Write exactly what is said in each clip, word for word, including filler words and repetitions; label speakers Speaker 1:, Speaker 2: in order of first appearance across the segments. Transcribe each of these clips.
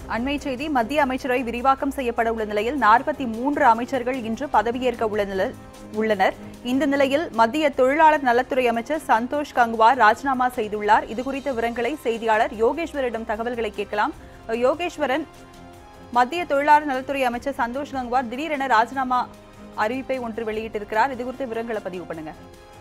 Speaker 1: அண்மை செய்தி மத்திய அமைச்சரவை விரிவாக்கம் செய்யப்பட உள்ள நிலையில் நாற்பத்தி மூன்று அமைச்சர்கள் இன்று பதவியேற்க உள்ளனர். இந்த நிலையில் மத்திய தொழிலாளர் நலத்துறை அமைச்சர் சந்தோஷ் கங்குவார் ராஜினாமா செய்துள்ளார். இதுகுறித்த விவரங்களை செய்தியாளர் யோகேஸ்வரிடம் தகவல்களை கேட்கலாம். யோகேஸ்வரன், மத்திய தொழிலாளர் நலத்துறை அமைச்சர் சந்தோஷ் கங்குவார் திடீரென ராஜினாமா அறிவிப்பை ஒன்று வெளியிட்டிருக்கிறார். இது குறித்த விவரங்களை பதிவு பண்ணுங்க.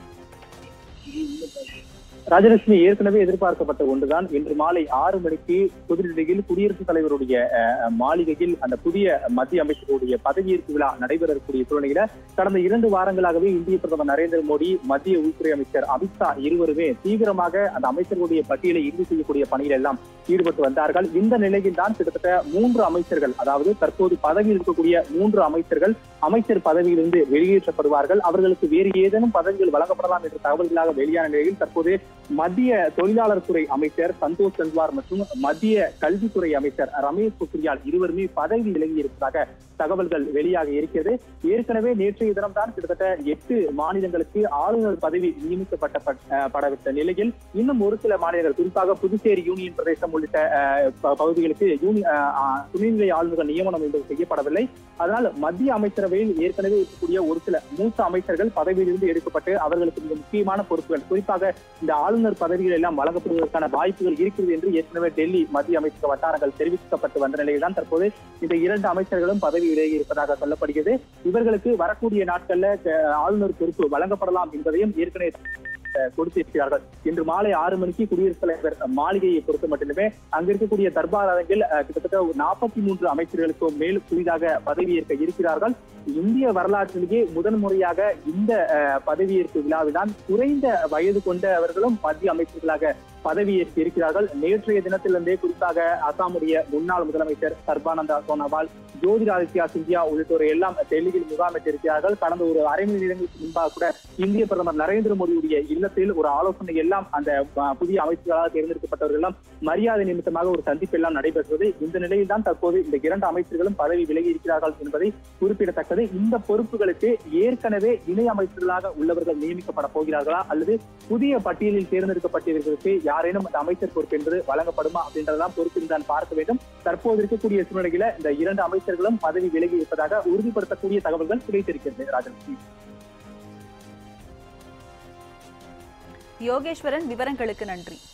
Speaker 2: ராஜலட்சுமி, ஏற்கனவே எதிர்பார்க்கப்பட்ட ஒன்றுதான். இன்று மாலை ஆறு மணிக்கு புதுடில்லியில் குடியரசுத் தலைவருடைய மாளிகையில் அந்த புதிய மத்திய அமைச்சர்களுடைய பதவியேற்பு விழா நடைபெறக்கூடிய சூழ்நிலையில கடந்த இரண்டு வாரங்களாகவே இந்திய பிரதமர் நரேந்திர மோடி, மத்திய உள்துறை அமைச்சர் அமித்ஷா இருவருமே தீவிரமாக அந்த அமைச்சர்களுடைய பட்டியலை இறுதி செய்யக்கூடிய பணியில் எல்லாம் ஈடுபட்டு வந்தார்கள். இந்த நிலையில் தான் கிட்டத்தட்ட மூன்று அமைச்சர்கள், அதாவது தற்போது பதவியில் இருக்கக்கூடிய மூன்று அமைச்சர்கள் அமைச்சர் பதவியிலிருந்து வெளியேற்றப்படுவார்கள். அவர்களுக்கு வேறு ஏதேனும் பதவிகள் வழங்கப்படலாம் என்ற தகவல்களாக வெளியான நிலையில் தற்போது மத்திய தொழிலாளர் துறை அமைச்சர் சந்தோஷ் கங்குவார் மற்றும் மத்திய கல்வித்துறை அமைச்சர் ரமேஷ் பொக்ரியால் இருவருமே பதவி விலகி இருப்பதாக தகவல்கள் வெளியாக இருக்கிறது. ஏற்கனவே நேற்றைய தினம்தான் கிட்டத்தட்ட எட்டு மாநிலங்களுக்கு ஆளுநர் பதவி நியமிக்கப்பட்ட நிலையில் இன்னும் ஒரு சில மாநிலங்கள், குறிப்பாக புதுச்சேரி யூனியன் பிரதேசம் உள்ளிட்ட பகுதிகளுக்கு துணைநிலை ஆளுநர்கள் நியமனம் என்பது செய்யப்படவில்லை. அதனால் மத்திய அமைச்சரவையில் ஏற்கனவே இருக்கக்கூடிய ஒரு சில மூத்த அமைச்சர்கள் பதவியிலிருந்து எடுக்கப்பட்டு அவர்களுக்கு மிக முக்கியமான பொறுப்புகள், குறிப்பாக இந்த ஆளுநர் பதவிகள் எல்லாம் வழங்கப்படுவதற்கான வாய்ப்புகள் இருக்கிறது என்று ஏற்கனவே டெல்லி மத்திய அமைச்சக வட்டாரங்கள் தெரிவிக்கப்பட்டு வந்த நிலையில் தான் தற்போது இந்த இரண்டு அமைச்சர்களும் பதவி விலகி இருப்பதாக சொல்லப்படுகிறது. இவர்களுக்கு வரக்கூடிய நாட்கள்ல ஆளுநர் பொறுப்பு வழங்கப்படலாம் என்பதையும் ஏற்கனவே கொடுத்திருக்கிறார்கள். இன்று மாலை ஆறு மணிக்கு குடியரசுத் தலைவர் மாளிகையை பொறுத்த மட்டுமே அங்க இருக்கக்கூடிய தர்பார் அரங்கில் கிட்டத்தட்ட நாற்பத்தி மூன்று அமைச்சர்களுக்கும் மேல் புதிதாக பதவியேற்க இருக்கிறார்கள். இந்திய வரலாற்றிலேயே முதன்முறையாக இந்த பதவியேற்பு விழாவில்தான் குறைந்த வயது கொண்டவர்களும் மத்திய அமைச்சர்களாக பதவியேற்று இருக்கிறார்கள். நேற்றைய தினத்திலிருந்தே குறிப்பாக அசாமுடைய முன்னாள் முதலமைச்சர் சர்பானந்தா சோனோவால், ஜோதிராதித்யா சிந்தியா உள்ளிட்டோரை எல்லாம் டெல்லியில் முகாமிட்டிருக்கிறார்கள். கடந்த ஒரு அரை மணி நேரங்களுக்கு முன்பாக கூட இந்திய பிரதமர் நரேந்திர மோடியுடைய இல்லத்தில் ஒரு ஆலோசனை எல்லாம் அந்த புதிய அமைச்சர்களாக தேர்ந்தெடுக்கப்பட்டவர்கள் எல்லாம் மரியாதை நிமித்தமாக ஒரு சந்திப்பு எல்லாம் நடைபெற்றது. இந்த நிலையில் தான் தற்போது இந்த இரண்டு அமைச்சர்களும் பதவி விலகி இருக்கிறார்கள் என்பதை குறிப்பிடத்தக்கது. இந்த பொறுப்புகளுக்கு ஏற்கனவே இணை அமைச்சர்களாக உள்ளவர்கள் நியமிக்கப்பட போகிறார்களா அல்லது புதிய பட்டியலில் தேர்ந்தெடுக்கப்பட்டவர்களுக்கு யாரேனும் அந்த அமைச்சர் பொறுப்பு என்று வழங்கப்படுமா அப்படின்றதான் பொறுப்பில் தான் பார்க்க வேண்டும். தற்போது இருக்கக்கூடிய சூழ்நிலையில இந்த இரண்டு அமைச்சர்களும் பதவி விலகி இருப்பதாக உறுதிப்படுத்தக்கூடிய தகவல்கள் கிடைத்திருக்கிறது. ராஜலட்சுமி,
Speaker 1: யோகேஸ்வரன், விவரங்களுக்கு நன்றி.